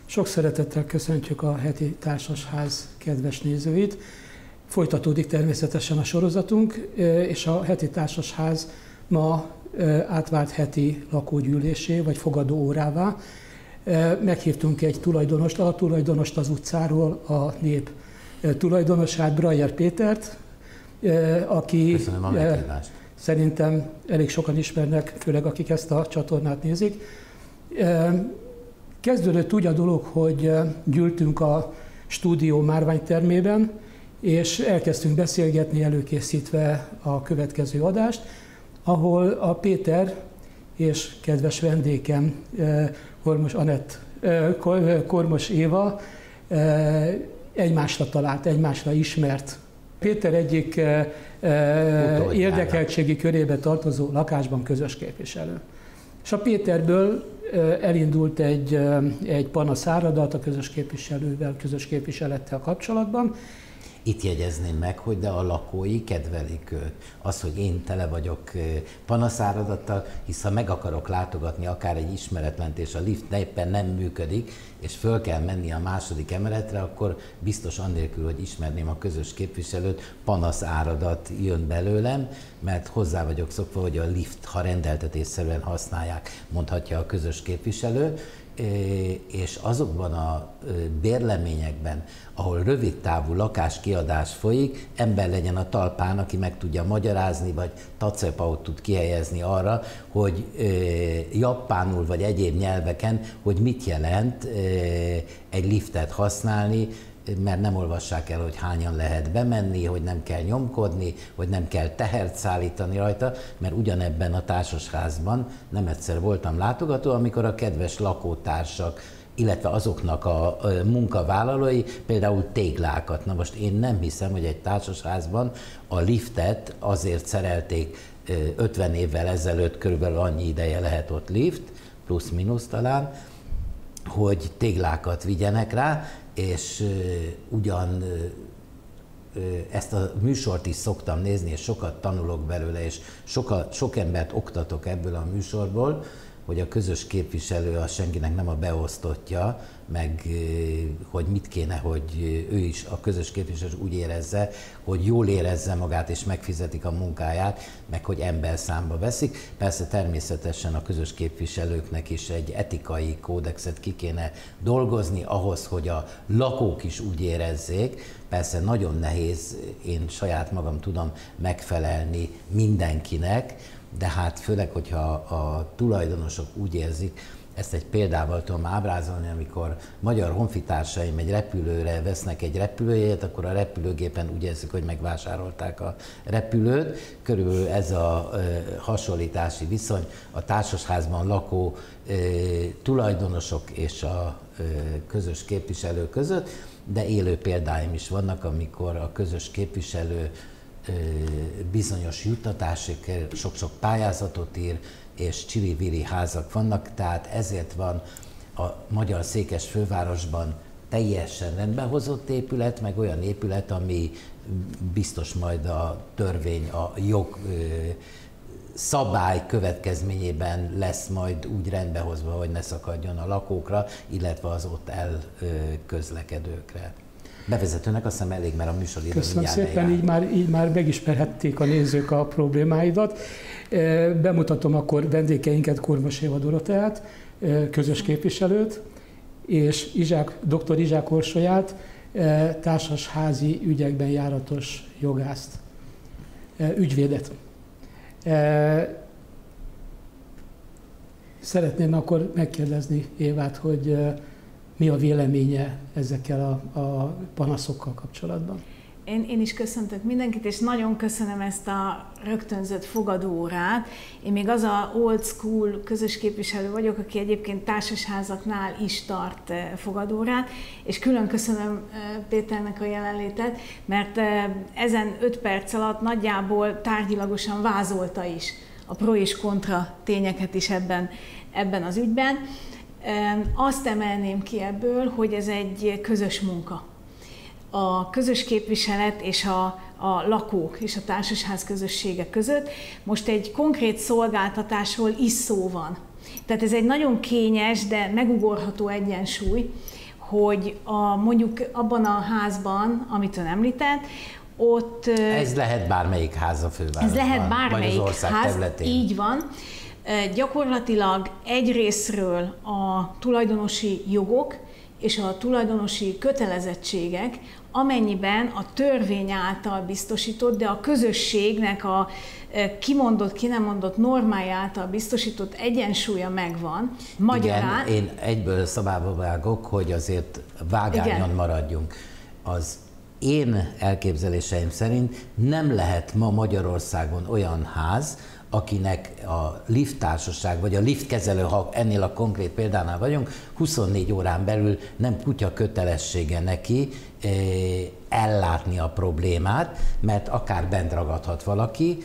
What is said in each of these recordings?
Sok szeretettel köszöntjük a heti társasház kedves nézőit. Folytatódik természetesen a sorozatunk, és a heti társasház ma átvált heti lakógyűlésé, vagy fogadó órává. Meghívtunk egy tulajdonost, a tulajdonost az utcáról, a nép tulajdonosát, Brajer Pétert, aki szerintem elég sokan ismernek, főleg akik ezt a csatornát nézik. Kezdődött úgy a dolog, hogy gyűltünk a stúdió márványtermében, és elkezdtünk beszélgetni, előkészítve a következő adást, ahol a Péter és kedves vendégem, Kormos Anett, Kormos Éva egymásra talált, egymásra ismert. Péter egyik érdekeltségi körébe tartozó lakásban közös képviselő. És a Péterből elindult egy panaszáradat a közös képviselővel, közös képviselettel kapcsolatban. Itt jegyezném meg, hogy de a lakói kedvelik őt. Az, hogy én tele vagyok panaszáradattal, hisz ha meg akarok látogatni akár egy ismeretlent, és a lift éppen nem működik, és föl kell menni a második emeletre, akkor biztos annélkül, hogy ismerném a közös képviselőt, panaszáradat jön belőlem, mert hozzá vagyok szokva, hogy a lift, ha rendeltetésszerűen használják, mondhatja a közös képviselő, és azokban a bérleményekben, ahol rövidtávú lakáskiadás folyik, ember legyen a talpán, aki meg tudja magyarázni, vagy tacepaut tud kihelyezni arra, hogy japánul vagy egyéb nyelveken, hogy mit jelent egy liftet használni, mert nem olvassák el, hogy hányan lehet bemenni, hogy nem kell nyomkodni, hogy nem kell tehert szállítani rajta, mert ugyanebben a társasházban nem egyszer voltam látogató, amikor a kedves lakótársak, illetve azoknak a munkavállalói például téglákat. Na most én nem hiszem, hogy egy társasházban a liftet azért szerelték 50 évvel ezelőtt, körülbelül annyi ideje lehet ott lift, plusz-minusz talán, hogy téglákat vigyenek rá, és ugyan ezt a műsort is szoktam nézni, és sokat tanulok belőle, és sok embert oktatok ebből a műsorból, hogy a közös képviselő az senkinek nem a beosztottja, meg hogy mit kéne, hogy ő is, a közös képviselő úgy érezze, hogy jól érezze magát és megfizetik a munkáját, meg hogy emberszámba veszik. Persze természetesen a közös képviselőknek is egy etikai kódexet ki kéne dolgozni ahhoz, hogy a lakók is úgy érezzék. Persze nagyon nehéz, én saját magam tudom megfelelni mindenkinek, de hát főleg, hogyha a tulajdonosok úgy érzik, ezt egy példával tudom ábrázolni, amikor magyar honfitársaim egy repülőre vesznek egy repülőjegyet, akkor a repülőgépen úgy érzik, hogy megvásárolták a repülőt. Körülbelül ez a hasonlítási viszony a társasházban lakó tulajdonosok és a közös képviselő között, de élő példáim is vannak, amikor a közös képviselő bizonyos juttatásokért sok-sok pályázatot ír, és csili-vili házak vannak, tehát ezért van a magyar székes fővárosban teljesen rendben hozott épület, meg olyan épület, ami biztos majd a törvény, a jog szabály következményében lesz majd úgy rendbehozva, hogy ne szakadjon a lakókra, illetve az ott elközlekedőkre. Bevezetőnek azt hiszem elég, mert a műsoridő Köszönöm szépen, így már megismerhették a nézők a problémáidat. Bemutatom akkor vendégeinket, Kormos Éva Doroteát, közös képviselőt, és dr. Izsák Orsolyát, társasházi ügyekben járatos jogászt, ügyvédet. Szeretném akkor megkérdezni Évát, hogy mi a véleménye ezekkel a panaszokkal kapcsolatban? Én is köszöntök mindenkit, és nagyon köszönöm ezt a rögtönzött fogadóórát. Én még az a old school közös képviselő vagyok, aki egyébként társasházaknál is tart fogadórát, és külön köszönöm Péternek a jelenlétet, mert ezen 5 perc alatt nagyjából tárgyilagosan vázolta is a pro és kontra tényeket is ebben az ügyben. Azt emelném ki ebből, hogy ez egy közös munka. A közös képviselet és a lakók és a társasház közössége között most egy konkrét szolgáltatásról is szó van. Tehát ez egy nagyon kényes, de megugorható egyensúly, hogy mondjuk abban a házban, amit ön említett, ott... Ez lehet bármelyik ház a fővárosban, ez lehet bármelyik vagy az ország ház, területén. így van. Gyakorlatilag egyrészről a tulajdonosi jogok és a tulajdonosi kötelezettségek, amennyiben a törvény által biztosított, de a közösségnek a kimondott, ki nem mondott normája által biztosított egyensúlya megvan. Magyarán... Igen, én egyből szabába vágok, hogy azért vágányon maradjunk. Az én elképzeléseim szerint nem lehet ma Magyarországon olyan ház, akinek a lifttársaság, vagy a liftkezelő, ha ennél a konkrét példánál vagyunk, 24 órán belül nem kutya kötelessége neki ellátni a problémát, mert akár bent ragadhat valaki,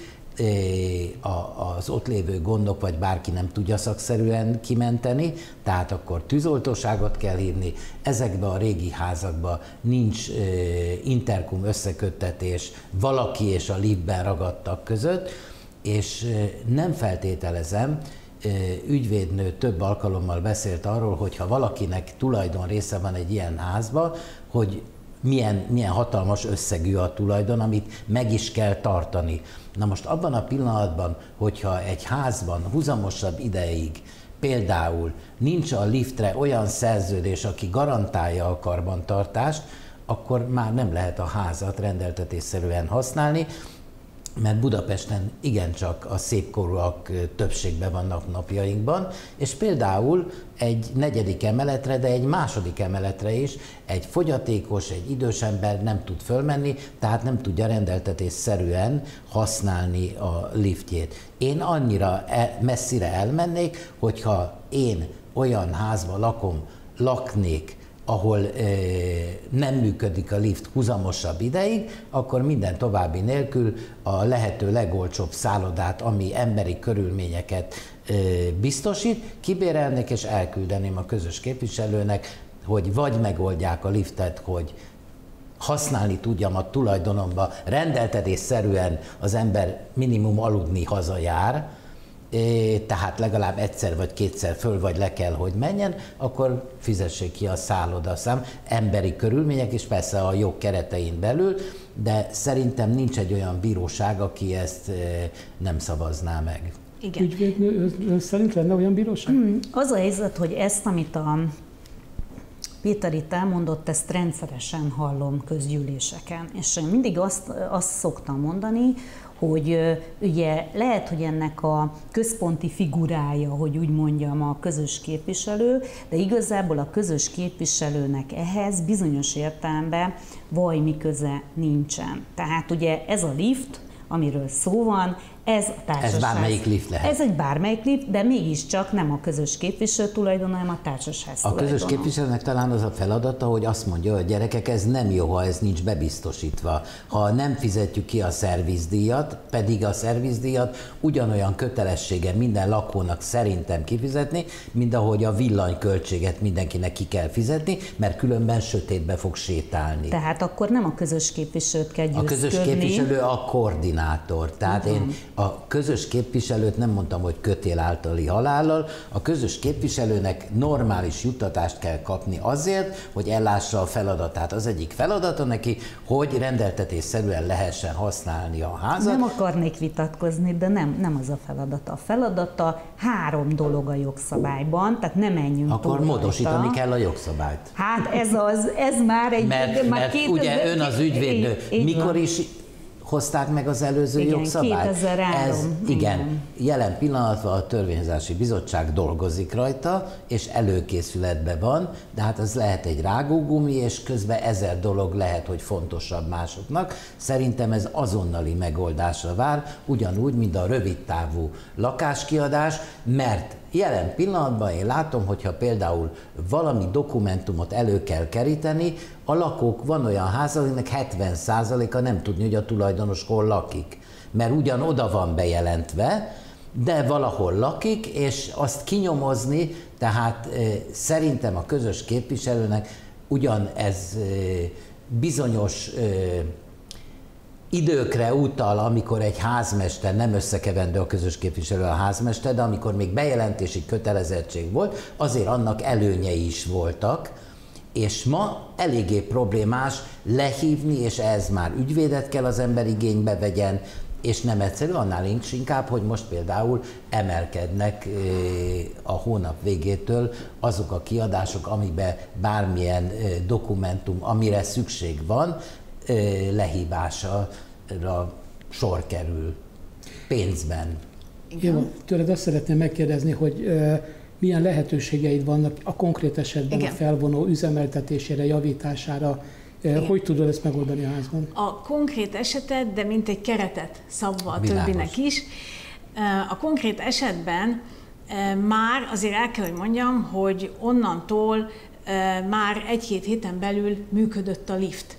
az ott lévő gondok, vagy bárki nem tudja szakszerűen kimenteni, tehát akkor tűzoltóságot kell hívni. Ezekben a régi házakban nincs interkom összeköttetés valaki és a liftben ragadtak között, és nem feltételezem, ügyvédnő több alkalommal beszélt arról, hogy ha valakinek tulajdon része van egy ilyen házba, hogy milyen hatalmas összegű a tulajdon, amit meg is kell tartani. Na most abban a pillanatban, hogyha egy házban huzamosabb ideig például nincs a liftre olyan szerződés, aki garantálja a karbantartást, akkor már nem lehet a házat rendeltetésszerűen használni, mert Budapesten igencsak a szépkorúak többségben vannak napjainkban, és például egy 4. emeletre, de egy 2. emeletre is egy fogyatékos, egy idős ember nem tud fölmenni, tehát nem tudja rendeltetésszerűen használni a liftjét. Én annyira messzire elmennék, hogyha én olyan házban laknék, ahol nem működik a lift huzamosabb ideig, akkor minden további nélkül a lehető legolcsóbb szállodát, ami emberi körülményeket biztosít, kibérelnék és elküldeném a közös képviselőnek, hogy vagy megoldják a liftet, hogy használni tudjam a tulajdonomba, rendeltetésszerűen az ember minimum aludni hazajár, tehát legalább egyszer vagy kétszer föl vagy le kell, hogy menjen, akkor fizessék ki a szállodaszám, emberi körülmények, és persze a jog keretein belül, de szerintem nincs egy olyan bíróság, aki ezt nem szavazná meg. Igen. Ügyvédnő, ön szerint lenne olyan bíróság? Az a helyzet, hogy ezt, amit a Péter itt elmondott, ezt rendszeresen hallom közgyűléseken, és én mindig azt szoktam mondani, hogy ugye lehet, hogy ennek a központi figurája, hogy úgy mondjam, a közös képviselő, de igazából a közös képviselőnek ehhez bizonyos értelemben vajmi köze nincsen. Tehát ugye ez a lift, amiről szó van, ez a társasház. Ez bármelyik lift lehet. Ez egy bármelyik lift, de mégiscsak nem a közös képviselő tulajdona, hanem a társasház tulajdona. A közös képviselőnek talán az a feladata, hogy azt mondja, hogy gyerekek, ez nem jó, ha ez nincs bebiztosítva. Ha nem fizetjük ki a szervizdíjat, pedig a szervizdíjat ugyanolyan kötelessége minden lakónak szerintem kifizetni, mint ahogy a villanyköltséget mindenkinek ki kell fizetni, mert különben sötétbe fog sétálni. Tehát akkor nem a közös képviselőt kell győzködni. A közös képviselő a koordinátor. Tehát én a közös képviselőt nem mondtam, hogy kötél általi halállal, a közös képviselőnek normális juttatást kell kapni azért, hogy ellássa a feladatát. Az egyik feladata neki, hogy rendeltetésszerűen lehessen használni a házat. Nem akarnék vitatkozni, de nem az a feladata. A feladata 3 dolog a jogszabályban, tehát nem menjünk akkor túl módosítani rajta. kell a jogszabályt. Hát ez már egy... Mert ugye ön az ügyvédnő, mikor is hozták meg az előző jogszabályt? 2003. Igen, jelen pillanatban a Törvényhozási Bizottság dolgozik rajta, és előkészületben van, de hát az lehet egy rágógumi, és közben 1000 dolog lehet, hogy fontosabb másoknak. Szerintem ez azonnali megoldásra vár, ugyanúgy, mint a rövidtávú lakáskiadás, mert jelen pillanatban én látom, hogyha például valami dokumentumot elő kell keríteni, a lakók, van olyan ház, aminek 70%-a nem tudni, hogy a tulajdonos hol lakik. Mert ugyan oda van bejelentve, de valahol lakik, és azt kinyomozni, tehát szerintem a közös képviselőnek ugyan ez bizonyos időkre utal, amikor egy házmester, nem összekevendő a közös képviselő a házmester, de amikor még bejelentési kötelezettség volt, azért annak előnyei is voltak, és ma eléggé problémás lehívni, és ez már ügyvédet kell az ember igénybe vegyen, és nem egyszerű, annál is inkább, hogy most például emelkednek a hónap végétől azok a kiadások, amiben bármilyen dokumentum, amire szükség van, lehívására sor kerül pénzben. Jó, tőled azt szeretném megkérdezni, hogy milyen lehetőségeid vannak a konkrét esetben igen. a felvonó üzemeltetésére, javítására. Igen. Hogy tudod ezt megoldani a házban? A konkrét esetet, de mint egy keretet szabva a többinek is. A konkrét esetben már azért el kell, hogy mondjam, hogy onnantól már 1-2 héten belül működött a lift.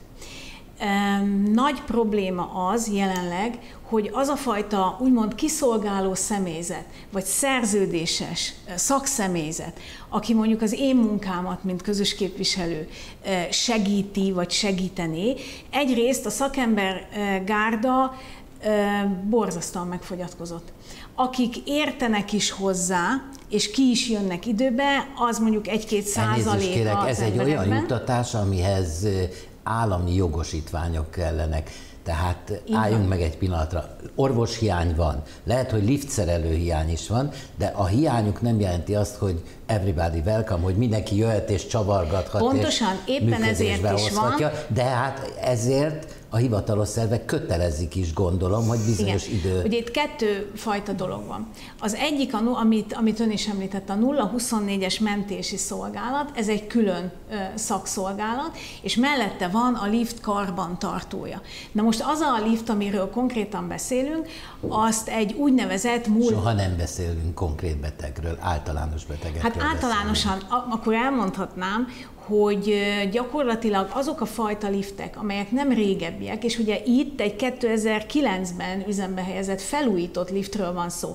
Nagy probléma az jelenleg, hogy az a fajta úgymond kiszolgáló személyzet, vagy szerződéses szakszemélyzet, aki mondjuk az én munkámat, mint közös képviselő segíti, vagy segítené, egyrészt a szakember gárda borzasztóan megfogyatkozott. Akik értenek is hozzá, és ki is jönnek időbe, az mondjuk 1-2% ez egy olyan juttatás, amihez állami jogosítványok kellenek. Tehát álljunk meg egy pillanatra. Orvoshiány van, lehet, hogy liftszerelő hiány is van, de a hiányuk nem jelenti azt, hogy everybody welcome, hogy mindenki jöhet és csavargathat. Pontosan, és éppen ezért is van. De hát ezért a hivatalos szervek kötelezik is, gondolom, hogy bizonyos idő... Ugye itt 2 fajta dolog van. Az egyik, amit ön is említett, a 0-24-es mentési szolgálat, ez egy külön szakszolgálat, és mellette van a lift karbantartója. Na most az a lift, amiről konkrétan beszélünk, azt egy úgynevezett Soha nem beszélünk konkrét betegről, általános betegekről. Hát általánosan, akkor elmondhatnám, hogy gyakorlatilag azok a fajta liftek, amelyek nem régebbiek, és ugye itt egy 2009-ben üzembe helyezett felújított liftről van szó.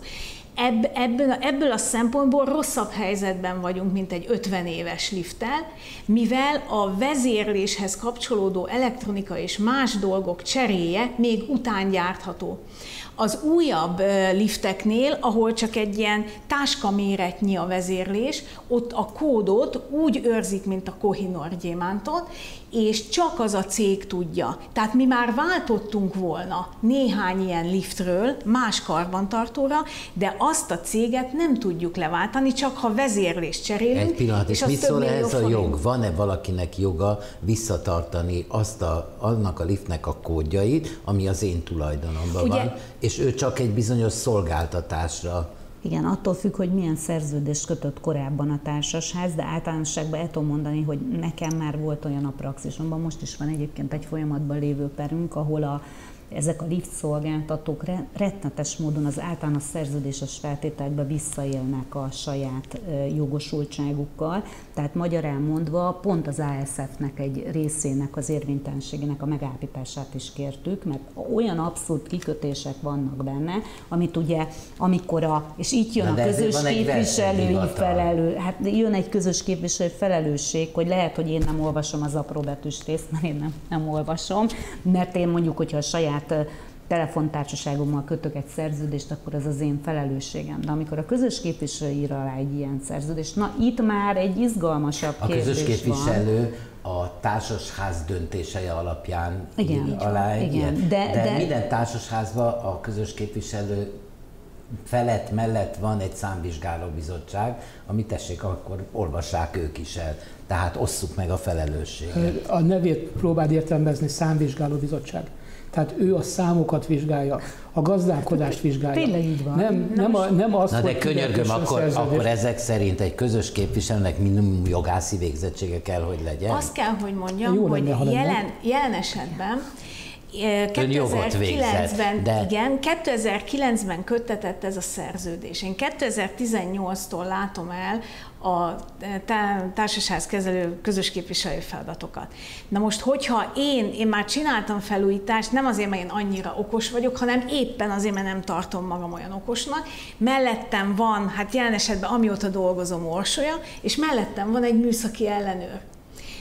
Ebből a szempontból rosszabb helyzetben vagyunk, mint egy 50 éves lifttel, mivel a vezérléshez kapcsolódó elektronika és más dolgok cseréje még utángyártható. Az újabb lifteknél, ahol csak egy ilyen táskaméretnyi a vezérlés, ott a kódot úgy őrzik, mint a Kohinoor gyémántot, és csak az a cég tudja. Tehát mi már váltottunk volna néhány ilyen liftről más karbantartóra, de azt a céget nem tudjuk leváltani, csak ha vezérlést cserélünk. Egy pillanat, és mit szól ehhez a jog? Van-e valakinek joga visszatartani annak a liftnek a kódjait, ami az én tulajdonomban van, és ő csak egy bizonyos szolgáltatásra? Igen, attól függ, hogy milyen szerződést kötött korábban a társasház, de általánosságban el tudom mondani, hogy nekem már volt olyan a praxisomban, most is van egyébként egy folyamatban lévő perünk, ahol ezek a lift szolgáltatók rettenetes módon az általános szerződéses feltételekbe visszaélnek a saját jogosultságukkal. Tehát magyarán mondva pont az ASF-nek egy részének az érvénytelenségének a megállapítását is kértük, mert olyan abszurd kikötések vannak benne, amit ugye, amikor és itt jön a közös képviselői hát jön egy közös képviselői felelősség, hogy lehet, hogy én nem olvasom az apróbetűs részt, mert én nem olvasom, mert én mondjuk, hogyha a saját telefontársaságommal kötök egy szerződést, akkor ez az én felelősségem. De amikor a közös képviselő ír alá egy ilyen szerződést, na itt már egy izgalmasabb kérdés van. A közös képviselő a társasház döntései alapján ír alá egy ilyen. De minden társasházban a közös képviselő felett mellett van egy számvizsgálóbizottság, amit tessék, akkor olvassák ők is el. Tehát osszuk meg a felelősséget. A nevét próbáld értelmezni, számvizsgálóbizottság. Tehát ő a számokat vizsgálja, a gazdálkodást vizsgálja. Tényleg így van. Nem az, na de könyörgöm, akkor ezek szerint egy közös képviselőnek minimum jogászi végzettsége kell, hogy legyen? Azt kell, hogy mondjam, hogy jelen esetben 2009-ben köttetett ez a szerződés. Én 2018-tól látom el a társasház kezelő közös képviselő feladatokat. Na most, hogyha én már csináltam felújítást, nem azért, mert én annyira okos vagyok, hanem éppen azért, mert nem tartom magam olyan okosnak. Mellettem van, hát jelen esetben amióta dolgozom orsolya, és mellettem van egy műszaki ellenőr.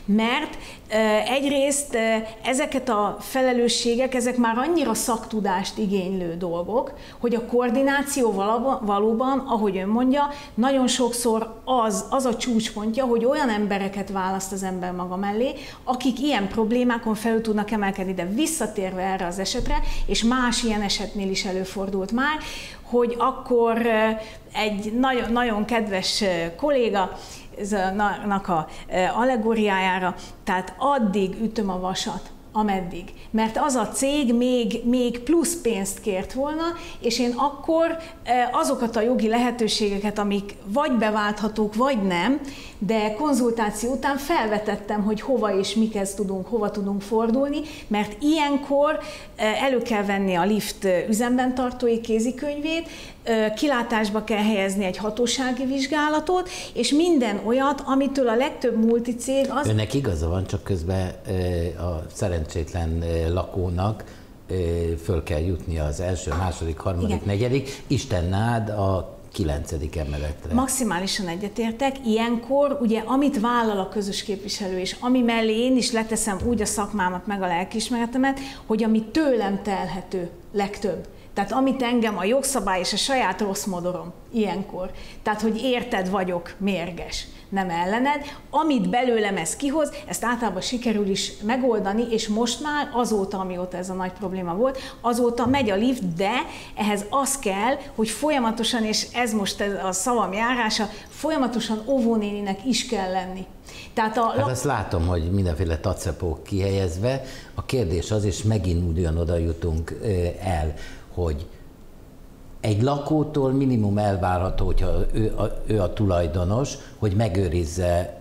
mert egyrészt ezeket a felelősségek, ezek már annyira szaktudást igénylő dolgok, hogy a koordináció valóban, ahogy ön mondja, nagyon sokszor az a csúcspontja, hogy olyan embereket választ az ember maga mellé, akik ilyen problémákon felül tudnak emelkedni, de visszatérve erre az esetre, és más ilyen esetnél is előfordult már, hogy akkor egy nagyon, nagyon kedves kolléga, nak a allegóriájára, tehát addig ütöm a vasat, ameddig. Mert az a cég még plusz pénzt kért volna, és én akkor azokat a jogi lehetőségeket, amik vagy beválthatók, vagy nem, de konzultáció után felvetettem, hogy hova és mikhez tudunk, hova tudunk fordulni, mert ilyenkor elő kell venni a lift üzemben tartói kézikönyvét, kilátásba kell helyezni egy hatósági vizsgálatot, és minden olyat, amitől a legtöbb multicég az... Önnek igaza van, csak közben a szerencsétlen lakónak föl kell jutnia az első, második, harmadik, igen, negyedik, Isten nád a 9. emeletre. Maximálisan egyetértek. Ilyenkor ugye amit vállal a közös képviselő, és ami mellé én is leteszem úgy a szakmámat, meg a lelkiismeretemet, hogy ami tőlem telhető legtöbb. Tehát amit engem a jogszabály és a saját rossz modorom ilyenkor. Tehát, hogy érted vagyok mérges, nem ellened. Amit belőlem ez kihoz, ezt általában sikerül is megoldani, és most már azóta, amióta ez a nagy probléma volt, azóta megy a lift, de ehhez az kell, hogy folyamatosan, és ez most a szavam járása, folyamatosan óvónéninek is kell lenni. Tehát hát azt látom, hogy mindenféle tacepók kihelyezve. A kérdés az, és megint ugyanoda jutunk el, hogy egy lakótól minimum elvárható, hogyha ő a tulajdonos, hogy megőrizze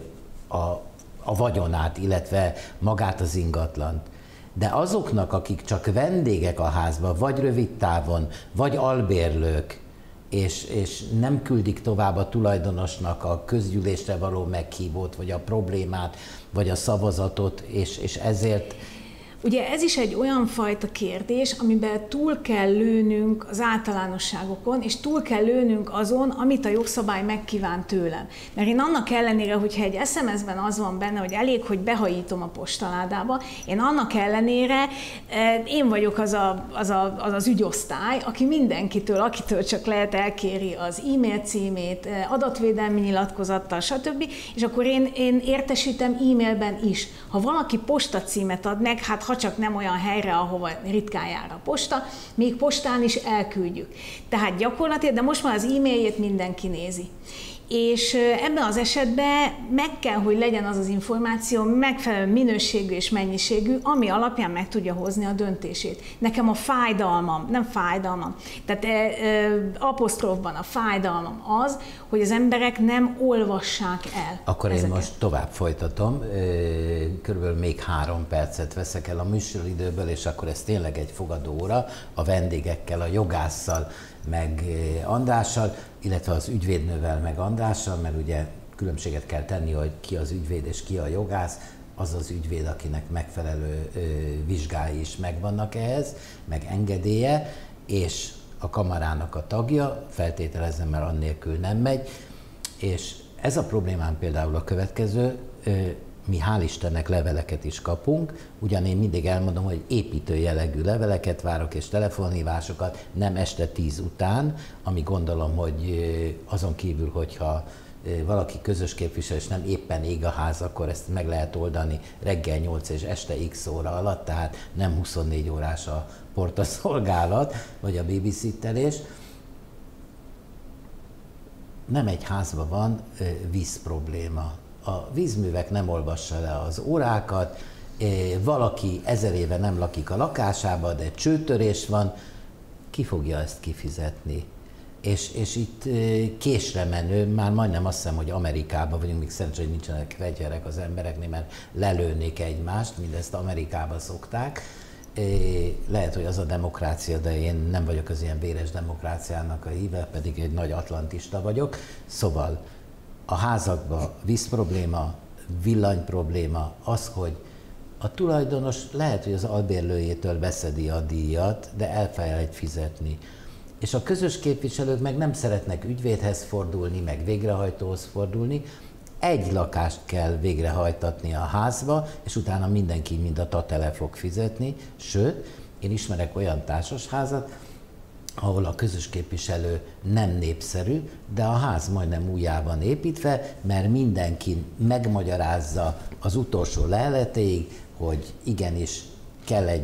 a vagyonát, illetve magát az ingatlant. De azoknak, akik csak vendégek a házban, vagy rövid távon, vagy albérlők, és nem küldik tovább a tulajdonosnak a közgyűlésre való meghívót, vagy a problémát, vagy a szavazatot, és ezért... Ugye ez is egy olyan fajta kérdés, amiben túl kell lőnünk az általánosságokon, és túl kell lőnünk azon, amit a jogszabály megkíván tőlem. Mert én annak ellenére, hogyha egy SMS-ben az van benne, hogy elég, hogy behajítom a postaládába, én annak ellenére én vagyok az ügyosztály, aki mindenkitől, akitől csak lehet, elkéri az e-mail címét, adatvédelmi nyilatkozattal, stb. És akkor én értesítem e-mailben is. Ha valaki postacímet ad meg, hát ha csak nem olyan helyre, ahova ritkán jár a posta, még postán is elküldjük. Tehát gyakorlatilag, de most már az e-mailjét mindenki nézi. És ebben az esetben meg kell, hogy legyen az az információ megfelelő minőségű és mennyiségű, ami alapján meg tudja hozni a döntését. Nekem a fájdalmam, nem fájdalmam, tehát aposztrófban a fájdalmam az, hogy az emberek nem olvassák el. Akkor ezeket. Én most tovább folytatom, körülbelül még 3 percet veszek el a műsoridőből, és akkor ez tényleg egy fogadóóra a vendégekkel, a jogásszal, meg Andrással, illetve az ügyvédnővel, meg Andrással, mert ugye különbséget kell tenni, hogy ki az ügyvéd és ki a jogász, az az ügyvéd, akinek megfelelő vizsgái is megvannak ehhez, meg engedélye, és a kamarának a tagja, feltételezem, mert annélkül nem megy, és ez a problémám például a következő, mi hál' Istennek leveleket is kapunk, ugyan én mindig elmondom, hogy építő jellegű leveleket várok és telefonhívásokat, nem este 10 után, ami gondolom, hogy azon kívül, hogyha valaki közös képviselő és nem éppen ég a ház, akkor ezt meg lehet oldani reggel 8 és este x óra alatt, tehát nem 24 órás a portaszolgálat, vagy a babysittelés. Nem egy házban van víz probléma. A vízművek nem olvassa le az órákat, valaki 1000 éve nem lakik a lakásába, de csőtörés van, ki fogja ezt kifizetni? És itt késre menő, már majdnem azt hiszem, hogy Amerikában vagyunk, még szerencsé, hogy nincsenek fegyverek az embereknél, mert lelőnék egymást, mindezt Amerikában szokták. Lehet, hogy az a demokrácia, de én nem vagyok az ilyen véres demokráciának a híve, pedig egy nagy atlantista vagyok. Szóval a házakban víz probléma, villany probléma, az, hogy a tulajdonos lehet, hogy az albérlőjétől beszedi a díjat, de elfelejt fizetni. És a közös képviselők meg nem szeretnek ügyvédhez fordulni, meg végrehajtóhoz fordulni, egy lakást kell végrehajtatni a házba, és utána mindenki mind a tatele fog fizetni. Sőt, én ismerek olyan társasházat, ahol a közös képviselő nem népszerű, de a ház majdnem újjá van építve, mert mindenki megmagyarázza az utolsó leheletéig, hogy igenis kell egy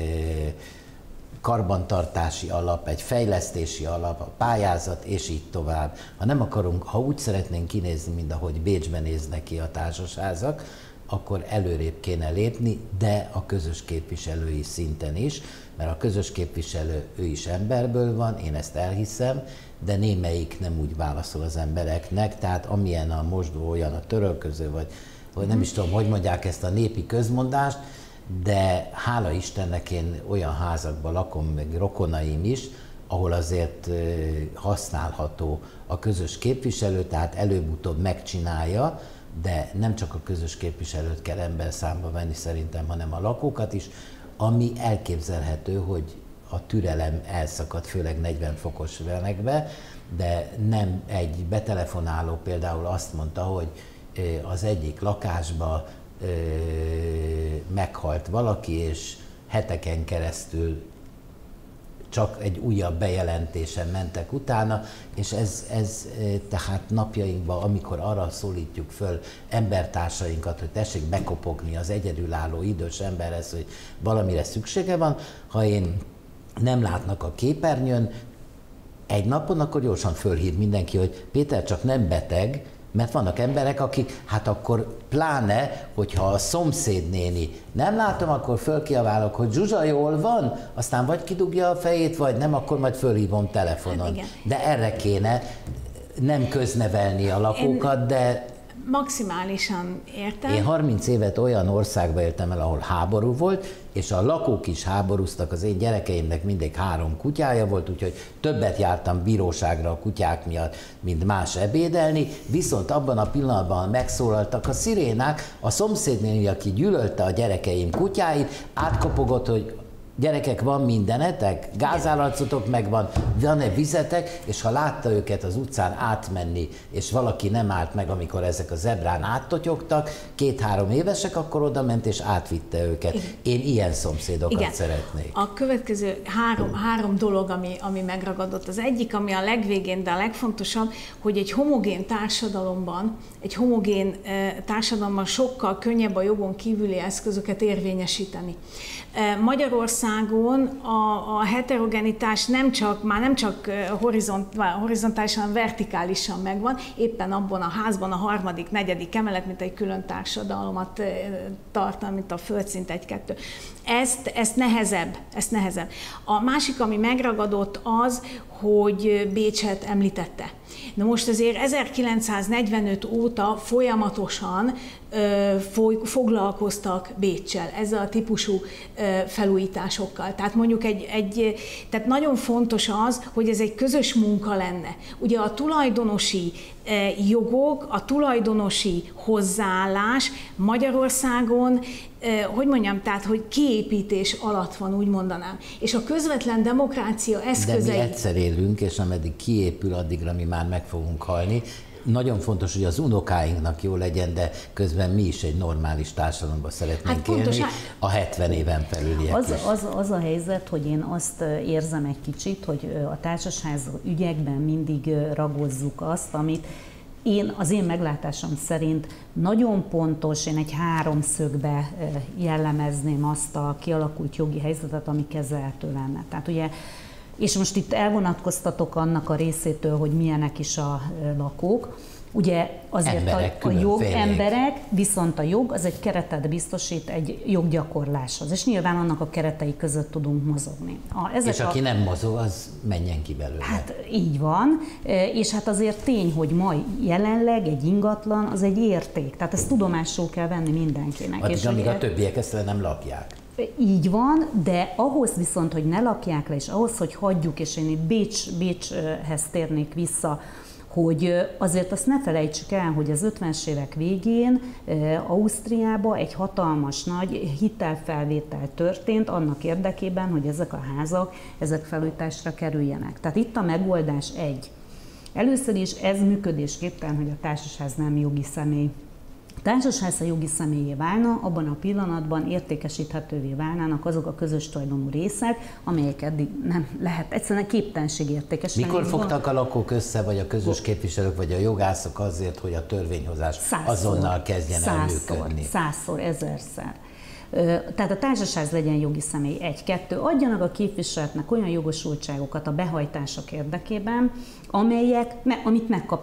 karbantartási alap, egy fejlesztési alap, a pályázat, és így tovább. Ha nem akarunk, ha úgy szeretnénk kinézni, mint ahogy Bécsben néznek ki a társasházak, akkor előrébb kéne lépni, de a közös képviselői szinten is, mert a közös képviselő, ő is emberből van, én ezt elhiszem, de némelyik nem úgy válaszol az embereknek, tehát amilyen a mosdó, olyan a törölköző, vagy nem is tudom, hogy mondják ezt a népi közmondást, de hála Istennek én olyan házakban lakom, meg rokonaim is, ahol azért használható a közös képviselő, tehát előbb-utóbb megcsinálja, de nem csak a közös képviselőt kell emberszámba venni szerintem, hanem a lakókat is, ami elképzelhető, hogy a türelem elszakad, főleg 40 fokos melegbe, de nem egy betelefonáló például azt mondta, hogy az egyik lakásba meghalt valaki, és heteken keresztül csak egy újabb bejelentésen mentek utána, és ez tehát napjainkban, amikor arra szólítjuk föl embertársainkat, hogy tessék bekopogni az egyedülálló idős emberhez, hogy valamire szüksége van, ha nem látnak a képernyőn egy napon, akkor gyorsan fölhív mindenki, hogy Péter csak nem beteg, mert vannak emberek, akik, hát akkor pláne, hogyha a szomszédnéni nem látom, akkor fölkiabálok, hogy Zsuzsa jól van, aztán vagy kidugja a fejét, vagy nem, akkor majd fölhívom telefonon. Hát de erre kéne nem köznevelni a lakókat, de... Maximálisan értem. Én 30 évet olyan országba éltem el, ahol háború volt, és a lakók is háborúztak, az én gyerekeimnek mindig 3 kutyája volt, úgyhogy többet jártam bíróságra a kutyák miatt, mint más ebédelni, viszont abban a pillanatban megszólaltak a szirénák, a szomszédnéni, aki gyűlölte a gyerekeim kutyáit, átkopogott, hogy gyerekek, van mindenetek? Gázállatszotok megvan, van-e vizetek? És ha látta őket az utcán átmenni, és valaki nem állt meg, amikor ezek a zebrán áttotyogtak, 2-3 évesek, akkor oda ment és átvitte őket. Igen. Én ilyen szomszédokat szeretnék. A következő három dolog, ami megragadott. Az egyik, ami a legvégén, de a legfontosabb, hogy egy homogén társadalomban sokkal könnyebb a jogon kívüli eszközöket érvényesíteni. Magyarországon a heterogenitás már nem csak horizontálisan, hanem vertikálisan megvan, éppen abban a házban a 3.-4. emelet, mint egy külön társadalmat tartan, mint a földszint 1-2. Ez nehezebb. A másik, ami megragadott az, hogy Bécset említette. Na most azért 1945 óta folyamatosan foglalkoztak Béccsel, ezzel a típusú felújításokkal. Tehát mondjuk tehát nagyon fontos az, hogy ez egy közös munka lenne. Ugye a tulajdonosi jogok, a tulajdonosi hozzáállás Magyarországon, tehát hogy kiépítés alatt van, úgy mondanám. És a közvetlen demokrácia eszközei... De mi egyszer élünk, és ameddig kiépül, addigra mi már meg fogunk halni. Nagyon fontos, hogy az unokáinknak jó legyen, de közben mi is egy normális társadalomban szeretnénk élni, a 70 éven felüliek is. Az a helyzet, hogy én azt érzem egy kicsit, hogy a társasház ügyekben mindig ragozzuk azt, amit az én meglátásom szerint nagyon pontos, én egy 3 szögbe jellemezném azt a kialakult jogi helyzetet, ami kezelhető lenne. Tehát ugye, és most itt elvonatkoztatok annak a részétől, hogy milyenek is a lakók. Ugye azért a jog emberek, viszont a jog az egy keretet biztosít egy joggyakorláshoz, és nyilván annak a keretei között tudunk mozogni. És aki nem mozog, az menjen ki belőle. Hát így van, és hát azért tény, hogy ma jelenleg egy ingatlan az egy érték, tehát ezt tudomásul kell venni mindenkinek. Addig, amíg a többiek ezt nem lakják. Így van, de ahhoz viszont, hogy ne lakják le, és ahhoz, hogy hagyjuk, és én itt Bécshez térnék vissza, hogy azért azt ne felejtsük el, hogy az 50-es évek végén Ausztriában egy hatalmas nagy hitelfelvétel történt annak érdekében, hogy ezek a házak, ezek felújításra kerüljenek. Tehát itt a megoldás egy. Először is ez működésképtelen, hogy a társasház nem jogi személy. A társasház, ha jogi személyé válna, abban a pillanatban értékesíthetővé válnának azok a közös tulajdonú részek, amelyek eddig nem lehet, egyszerűen képtelenség értékesíteni. Mikor fogtak a lakók össze, vagy a közös képviselők, vagy a jogászok azért, hogy a törvényhozás azonnal kezdjen el működni? 100-szor, 1000-szer. Tehát a társasház legyen jogi személy. 1-2, adjanak a képviseletnek olyan jogosultságokat a behajtások érdekében, amit megkap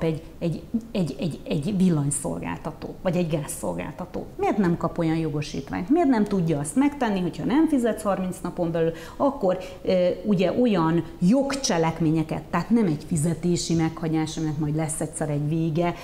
egy villanyszolgáltató, vagy egy gázszolgáltató. Miért nem kap olyan jogosítványt? Miért nem tudja azt megtenni, hogyha nem fizetsz 30 napon belül, akkor ugye olyan jogcselekményeket, tehát nem egy fizetési meghagyás, aminek majd lesz egyszer egy vége,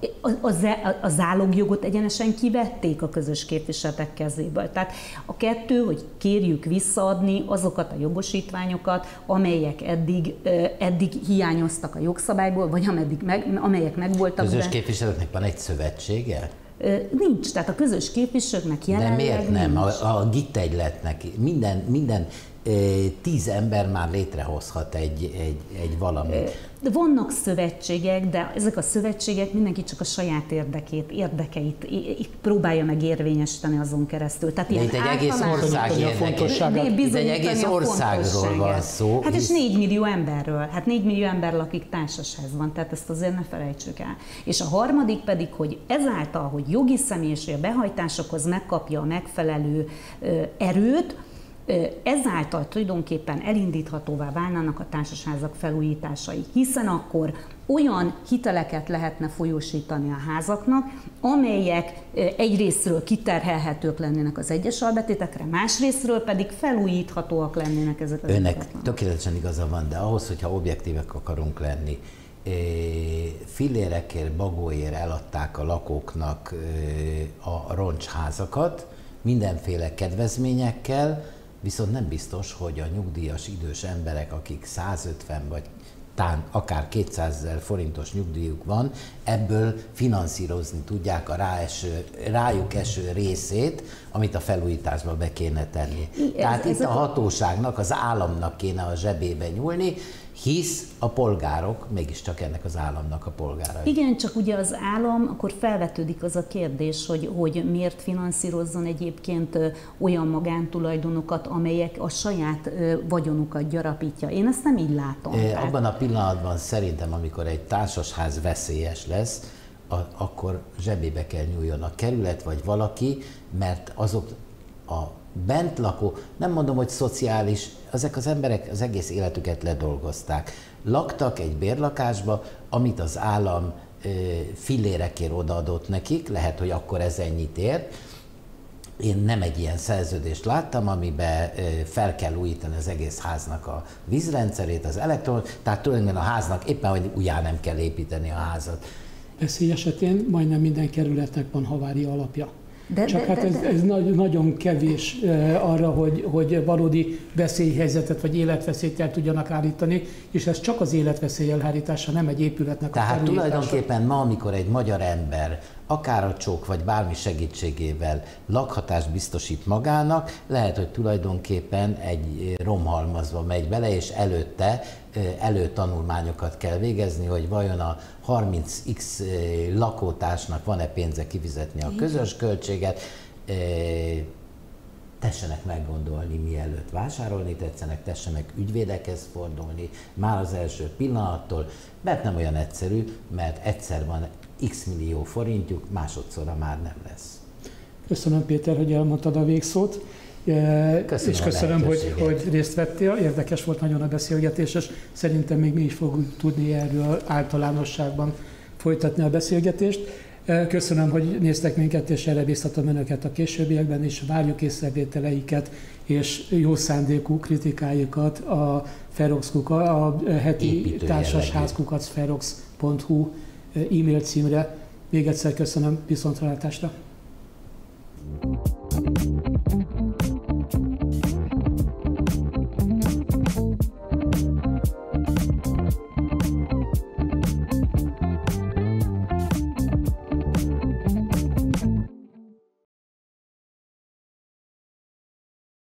a zálogjogot egyenesen kivették a közös képviseletek kezéből. Tehát a 2, hogy kérjük visszaadni azokat a jogosítványokat, amelyek eddig hiányoztak a jogszabályból, vagy amelyek megvoltak. Közös képviselőknek van egy szövetsége? Nincs, tehát a közös képviselőknek jelenleg de miért nem? A GIT egyletnek minden 10 ember már létrehozhat egy valamit. De vannak szövetségek, de ezek a szövetségek mindenki csak a saját érdekeit próbálja meg érvényesíteni azon keresztül. Tehát itt egy egész ország itt egy egész országról van szó. Hát és 4 millió emberről. Hát 4 millió ember lakik társasházban, tehát ezt azért ne felejtsük el. És a harmadik pedig, hogy ezáltal, hogy jogi személy és a behajtásokhoz megkapja a megfelelő erőt, ezáltal tulajdonképpen elindíthatóvá válnának a társasházak felújításai, hiszen akkor olyan hiteleket lehetne folyósítani a házaknak, amelyek egyrészről kiterhelhetők lennének az egyes albetétekre, másrészről pedig felújíthatóak lennének ezek az Önnek tökéletesen igaza van, de ahhoz, hogyha objektívek akarunk lenni, fillérekért, bagóért eladták a lakóknak a roncsházakat, mindenféle kedvezményekkel, viszont nem biztos, hogy a nyugdíjas idős emberek, akik 150 vagy akár 200 000 forintos nyugdíjuk van, ebből finanszírozni tudják a rájuk eső részét, amit a felújításba be kéne tenni. Tehát itt a hatóságnak, az államnak kéne a zsebébe nyúlni, hisz a polgárok mégiscsak ennek az államnak a polgárai. Igen, csak ugye az állam, akkor felvetődik az a kérdés, hogy miért finanszírozzon egyébként olyan magántulajdonokat, amelyek a saját vagyonukat gyarapítja. Én ezt nem így látom. Abban a pillanatban szerintem, amikor egy társasház veszélyes lesz, akkor zsebébe kell nyúljon a kerület vagy valaki, mert azok a bent lakó, nem mondom, hogy szociális, ezek az emberek az egész életüket ledolgozták. Laktak egy bérlakásba, amit az állam fillérekért odaadott nekik, lehet, hogy akkor ez ennyit ér. Én nem egy ilyen szerződést láttam, amiben fel kell újítani az egész háznak a vízrendszerét, az elektromot, tehát tulajdonképpen a háznak éppen, hogy újjá nem kell építeni a házat. Veszély esetén majdnem minden kerületnek van havária alapja. Ez nagyon kevés arra, hogy valódi veszélyhelyzetet vagy életveszélyt el tudjanak állítani, és ez csak az életveszély elhárítása, nem egy épületnek a felújítása. Tehát tulajdonképpen ma, amikor egy magyar ember akár a csók vagy bármi segítségével lakhatást biztosít magának, lehet, hogy tulajdonképpen egy romhalmazba megy bele, és előtte előtanulmányokat kell végezni, hogy vajon a 30x lakótársnak van-e pénze kifizetni a közös költséget. Tessenek meggondolni, mielőtt vásárolni tetszenek, tessenek ügyvédekhez fordulni már az első pillanattól, mert nem olyan egyszerű, mert egyszer van x millió forintjuk, másodszorra már nem lesz. Köszönöm, Péter, hogy elmondtad a végszót. És köszönöm, hogy részt vettél. Érdekes volt nagyon a beszélgetés, és szerintem még mi is fogunk tudni erről általánosságban folytatni a beszélgetést. Köszönöm, hogy néztek minket, és erre biztatom önöket a későbbiekben is. Várjuk észrevételeiket és jó szándékú kritikájukat a heti társasház@ferox.hu e-mail címre. Még egyszer köszönöm, viszontlátásra!